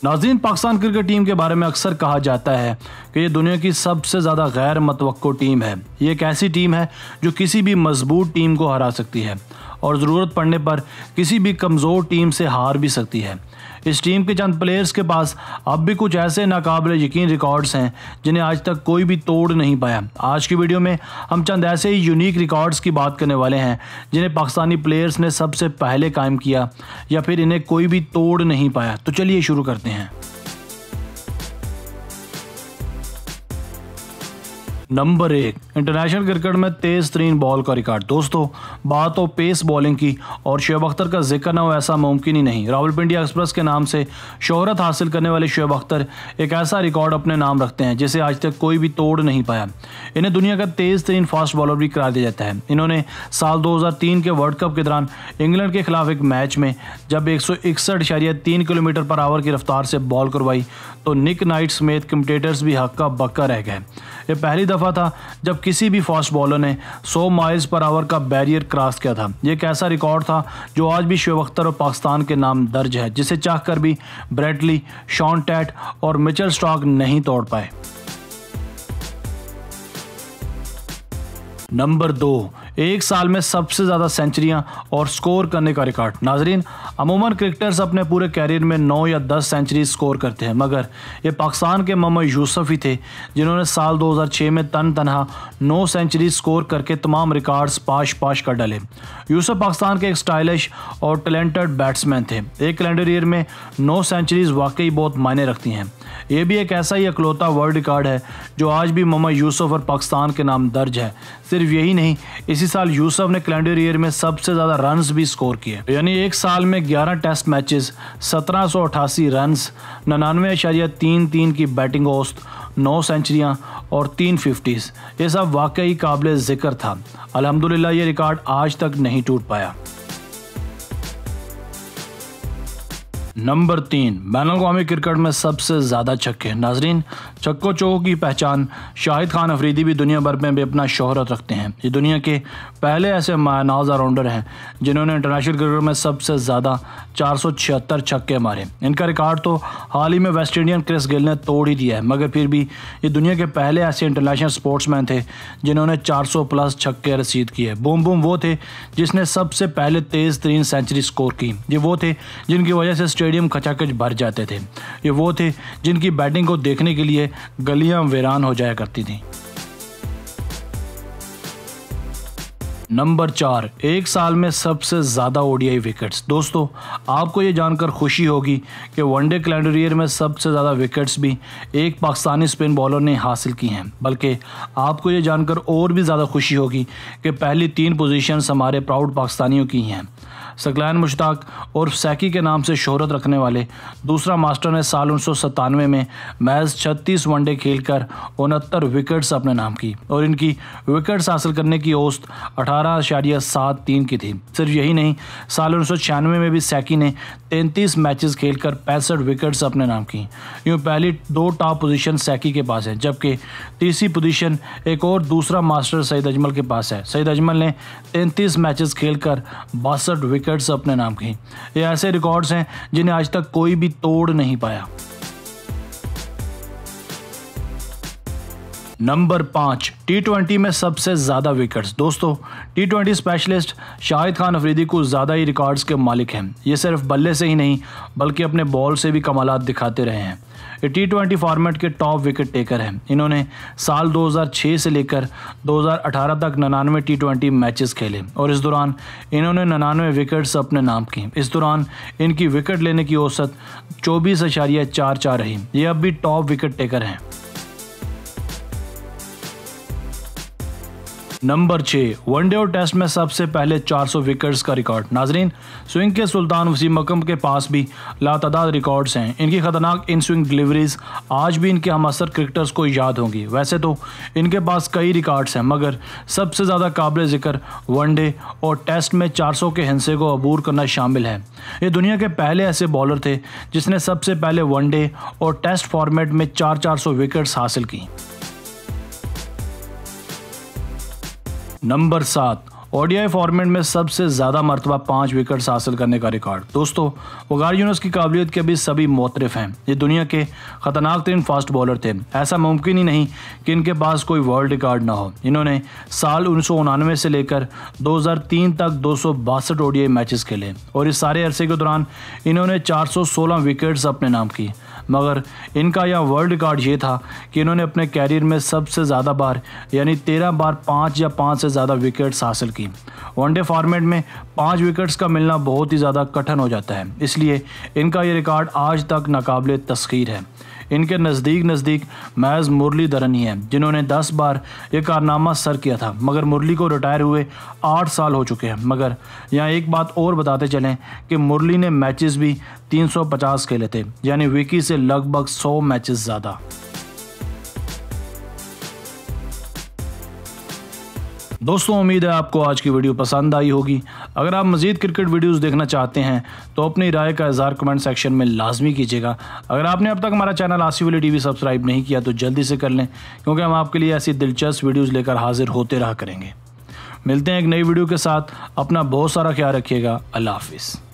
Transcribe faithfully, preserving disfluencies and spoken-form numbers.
नाज़रीन, Pakistan cricket team के बारे में अक्सर कहा जाता है कि ये दुनिया की सबसे ज़्यादा गैर मतवक्को टीम है। ये एक ऐसी टीम है जो किसी भी मजबूत टीम को हरा सकती है और ज़रूरत पड़ने पर किसी भी कमज़ोर टीम से हार भी सकती है। इस टीम के चंद प्लेयर्स के पास अब भी कुछ ऐसे नाकाबिले यकीन रिकॉर्ड्स हैं जिन्हें आज तक कोई भी तोड़ नहीं पाया। आज की वीडियो में हम चंद ऐसे ही यूनिक रिकॉर्ड्स की बात करने वाले हैं जिन्हें पाकिस्तानी प्लेयर्स ने सबसे पहले कायम किया या फिर इन्हें कोई भी तोड़ नहीं पाया। तो चलिए शुरू करते हैं। नंबर एक, इंटरनेशनल क्रिकेट में तेज तरीन बॉल का रिकॉर्ड। दोस्तों, बात हो पेस बॉलिंग की और शुएब अख्तर का जिक्र ना हो ऐसा मुमकिन ही नहीं। रावलपिंडी एक्सप्रेस के नाम से शोहरत हासिल करने वाले शुएब अख्तर एक ऐसा रिकॉर्ड अपने नाम रखते हैं जिसे आज तक कोई भी तोड़ नहीं पाया। इन्हें दुनिया का तेज तरीन फास्ट बॉलर भी करार दिया जाता है। इन्होंने साल दो हज़ार तीन के वर्ल्ड कप के दौरान इंग्लैंड के खिलाफ एक मैच में जब एक सौ इकसठ इशारिया तीन किलोमीटर पर आवर की रफ्तार से बॉल करवाई तो निक नाइट समेत कमेंटेटर्स भी हक्का बक्का रह गए। ये पहली दफा था जब किसी भी फास्ट बॉलर ने सौ माइल्स पर आवर का बैरियर क्रॉस किया था। ये एक ऐसा रिकॉर्ड था जो आज भी शुएब अख्तर और पाकिस्तान के नाम दर्ज है, जिसे चाहकर भी ब्रैडली, शॉन टैट और मिचेल स्टार्क नहीं तोड़ पाए। नंबर दो, एक साल में सबसे ज़्यादा सेंचुरियां और स्कोर करने का रिकॉर्ड। नाजरीन, अमूमन क्रिकेटर्स अपने पूरे कैरियर में नौ या दस सेंचुरी स्कोर करते हैं, मगर ये पाकिस्तान के मोहम्मद यूसुफ ही थे जिन्होंने साल दो हज़ार छह में तन तनहा नौ सेंचुरी स्कोर करके तमाम रिकॉर्ड्स पाश पाश कर डाले। यूसुफ पाकिस्तान के एक स्टाइलिश और टैलेंटेड बैट्समैन थे। एक कैलेंडर ईयर में नौ सेंचुरीज वाकई बहुत मायने रखती हैं। ये भी एक ऐसा ही इकलौता वर्ल्ड रिकॉर्ड है जो आज भी मोहम्मद यूसुफ और पाकिस्तान के नाम दर्ज है। सिर्फ यही नहीं, इसी साल यूसुफ ने कैलेंडर ईयर में सबसे ज़्यादा रन्स भी स्कोर किए, यानी एक साल में ग्यारह टेस्ट मैचेस, सत्रह सौ अठासी रन्स, निन्यानवे इशारिया तीन तीन की बैटिंग औसत, नौ सेंचुरियाँ और तीन फिफ्टीज़। ये सब वाकई काबिल ज़िक्र था। अल्हम्दुलिल्लाह ये रिकॉर्ड आज तक नहीं टूट पाया। नंबर तीन, बैनुल-अक़वामी क्रिकेट में सबसे ज़्यादा छक्के। नाजरीन, छक्कों चौकों की पहचान शाहिद खान अफरीदी भी दुनिया भर में भी अपना शोहरत रखते हैं। ये दुनिया के पहले ऐसे मायनाज ऑलराउंडर हैं जिन्होंने इंटरनेशनल क्रिकेट में सबसे ज़्यादा चार सौ छिहत्तर छक्के मारे। इनका रिकॉर्ड तो हाल ही में वेस्ट इंडियन क्रिस गिल ने तोड़ ही दिया है, मगर फिर भी ये दुनिया के पहले ऐसे इंटरनेशनल स्पोर्ट्समैन थे जिन्होंने चार सौ प्लस छक्के रसीद किए। बूम बूम वो थे जिसने सबसे पहले तेज़ तरीन सेंचुरी स्कोर की। ये वो थे जिनकी वजह से स्टेडियम खचाखच भर जाते थे। ये वो थे जिनकी बैटिंग को देखने के लिए गलियां वीरान हो जाया करती थी। नंबर चार, एक साल में सबसे ज़्यादा ओडीआई विकेट्स। दोस्तों, आपको ये जानकर खुशी होगी कि वनडे कैलेंडर ईयर में सबसे ज़्यादा विकेट्स भी एक पाकिस्तानी स्पिन बॉलर ने हासिल की हैं, बल्कि आपको ये जानकर और भी ज़्यादा खुशी होगी कि पहली तीन पोजीशंस हमारे प्राउड पाकिस्तानियों की हैं। सकलैन मुश्ताक और सैकी के नाम से शोहरत रखने वाले दूसरा मास्टर ने साल उन्नीस सौ सत्तानवे में महज छत्तीस वनडे खेलकर उनहत्तर विकेट्स अपने नाम की और इनकी विकेट्स हासिल करने की औसत अठारह इशारिया सात तीन की थी। सिर्फ यही नहीं, साल उन्नीस सौ छियानवे में भी सैकी ने तैंतीस मैचेस खेलकर पैंसठ विकेट्स अपने नाम की। यूँ पहली दो टॉप पोजीशन सैकी के पास है, जबकि तीसरी पोजीशन एक और दूसरा मास्टर सईद अजमल के पास है। सईद अजमल ने तैंतीस मैचेस खेलकर बासठ विकेट्स अपने नाम की। ये ऐसे रिकॉर्ड्स हैं जिन्हें आज तक कोई भी तोड़ नहीं पाया। नंबर पाँच, टी ट्वेंटी में सबसे ज़्यादा विकेट्स। दोस्तों, T twenty specialist Shahid Khan Afridi को ज़्यादा ही रिकॉर्ड्स के मालिक हैं। ये सिर्फ बल्ले से ही नहीं बल्कि अपने बॉल से भी कमालात दिखाते रहे हैं। ये टी ट्वेंटी फॉर्मेट के टॉप विकेट टेकर हैं। इन्होंने साल दो हज़ार छह से लेकर दो हज़ार अठारह तक निन्यानवे टी ट्वेंटी मैचेस खेले और इस दौरान इन्होंने निन्यानवे विकेट्स अपने नाम की। इस दौरान इनकी विकेट लेने की औसत चौबीस इशारिया चार चार रही। ये अब भी टॉप विकेट टेकर हैं। नंबर छः, वनडे और टेस्ट में सबसे पहले चार सौ विकेट्स का रिकॉर्ड। नाजरीन, स्विंग के सुल्तान वसीम अकरम के पास भी लातादाद रिकॉर्ड्स हैं। इनकी खतरनाक इन स्विंग डिलीवरीज आज भी इनके हमअसर क्रिकेटर्स को याद होंगी। वैसे तो इनके पास कई रिकॉर्ड्स हैं, मगर सबसे ज़्यादा काबिल ज़िक्र वनडे और टेस्ट में चार सौ के हिस्से को अबूर करना शामिल है। ये दुनिया के पहले ऐसे बॉलर थे जिसने सबसे पहले वनडे और टेस्ट फॉर्मेट में चार चार सौ विकेट्स हासिल की। नंबर सात, ओडीआई फॉर्मेट में सबसे ज़्यादा मरतबा पाँच विकेट्स हासिल करने का रिकॉर्ड। दोस्तों वकार यूनुस की काबिलियत के अभी सभी मोतरफ हैं। ये दुनिया के ख़तरनाक तरीन फास्ट बॉलर थे। ऐसा मुमकिन ही नहीं कि इनके पास कोई वर्ल्ड रिकॉर्ड ना हो। इन्होंने साल उन्नीस सौ उनानवे से लेकर दो हज़ार तीन तक दो सौ बासठ ओडीआई मैचेस खेले और इस सारे अरसे के दौरान इन्होंने चार सौ सोलह विकेट्स अपने नाम की। मगर इनका यह वर्ल्ड रिकॉर्ड ये था कि इन्होंने अपने कैरियर में सबसे ज़्यादा बार यानी तेरह बार पाँच या पाँच से ज़्यादा विकेट्स हासिल की। वनडे फॉर्मेट में पाँच विकेट्स का मिलना बहुत ही ज़्यादा कठिन हो जाता है, इसलिए इनका ये रिकॉर्ड आज तक नाकाबिले तस्खीर है। इनके नज़दीक नज़दीक महज मुरलीधरन ही हैं जिन्होंने दस बार ये कारनामा सर किया था, मगर मुरली को रिटायर हुए आठ साल हो चुके हैं। मगर यहाँ एक बात और बताते चलें कि मुरली ने मैचेस भी तीन सौ पचास खेले थे, यानी विकी से लगभग सौ मैचेस ज़्यादा। दोस्तों उम्मीद है आपको आज की वीडियो पसंद आई होगी। अगर आप मज़ीद क्रिकेट वीडियोस देखना चाहते हैं तो अपनी राय का इज़हार कमेंट सेक्शन में लाजमी कीजिएगा। अगर आपने अब तक हमारा channel Asif Ali TV subscribe नहीं किया तो जल्दी से कर लें, क्योंकि हम आपके लिए ऐसी दिलचस्प वीडियोस लेकर हाजिर होते रहा करेंगे। मिलते हैं एक नई वीडियो के साथ। अपना बहुत सारा ख्याल रखिएगा। अल्लाह हाफिज़।